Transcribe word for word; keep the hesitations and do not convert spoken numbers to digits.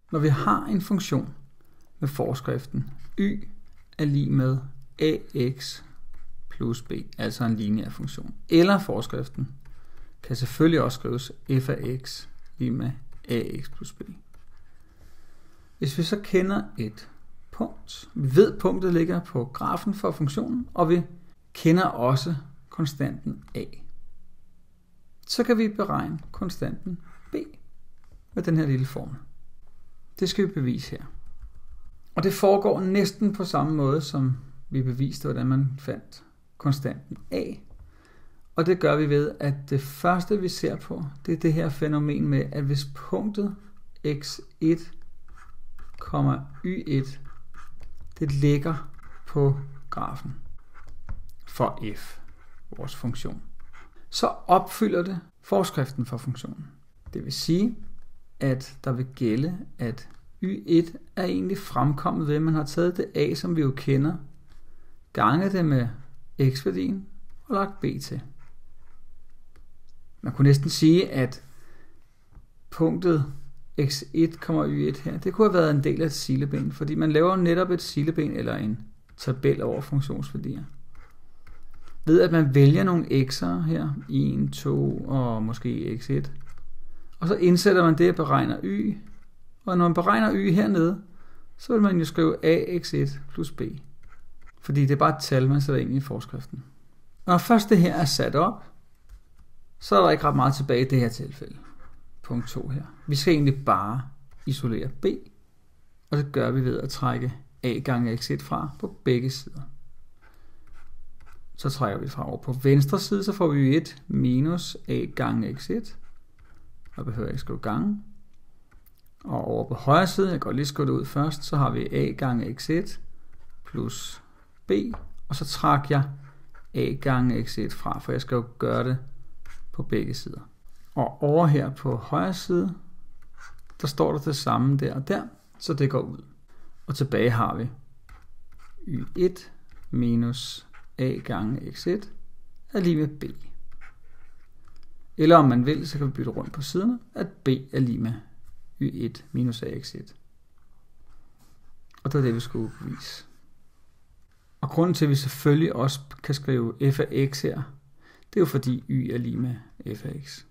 Når vi har en funktion med forskriften y er lig med ax plus b, altså en lineær funktion, eller forskriften kan selvfølgelig også skrives f af x lig med ax plus b. Hvis vi så kender et punkt, vi ved, at punktet ligger på grafen for funktionen, og vi kender også konstanten a, så kan vi beregne konstanten b med den her lille formel. Det skal vi bevise her. Og det foregår næsten på samme måde, som vi beviste, hvordan man fandt konstanten a. Og det gør vi ved, at det første, vi ser på, det er det her fænomen med, at hvis punktet x et, y et, det ligger på grafen for f, vores funktion, så opfylder det forskriften for funktionen. Det vil sige, at der vil gælde, at y et er egentlig fremkommet ved, at man har taget det a, som vi jo kender, ganget det med x-værdien og lagt b til. Man kunne næsten sige, at punktet x et, y et her, det kunne have været en del af et sileben, fordi man laver netop et sileben eller en tabel over funktionsværdier. Ved at man vælger nogle x'er her, en, to og måske x et, og så indsætter man det og beregner y, og når man beregner y hernede, så vil man jo skrive ax et plus b, fordi det er bare et tal, man sætter ind i forskriften. Og når først det her er sat op, så er der ikke ret meget tilbage i det her tilfælde. Punkt to her. Vi skal egentlig bare isolere b, og det gør vi ved at trække a gange x et fra på begge sider. Så trækker vi fra over på venstre side, så får vi y et minus a gange x et, og behøver jeg ikke skrive gange. Og over på højre side, jeg kan godt lige skrive det ud først, så har vi a gange x et plus b, og så trækker jeg a gange x et fra, for jeg skal jo gøre det på begge sider. Og over her på højre side, der står der det samme der og der, så det går ud. Og tilbage har vi y et minus a gange x et er lige med b. Eller om man vil, så kan vi bytte rundt på siderne, at b er lige med y et minus ax et. Og det er det, vi skulle bevise. Og grunden til, at vi selvfølgelig også kan skrive f af x her, det er jo fordi y er lige med f af x.